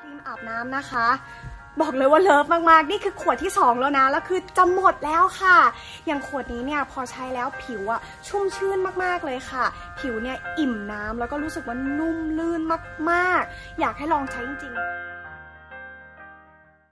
ครีมอาบน้ำนะคะบอกเลยว่าเลิฟมากๆนี่คือขวดที่2แล้วนะแล้วคือจะหมดแล้วค่ะอย่างขวดนี้เนี่ยพอใช้แล้วผิวชุ่มชื่นมากๆเลยค่ะผิวเนี่ยอิ่มน้ำแล้วก็รู้สึกว่านุ่มลื่นมากๆอยากให้ลองใช้จริงๆ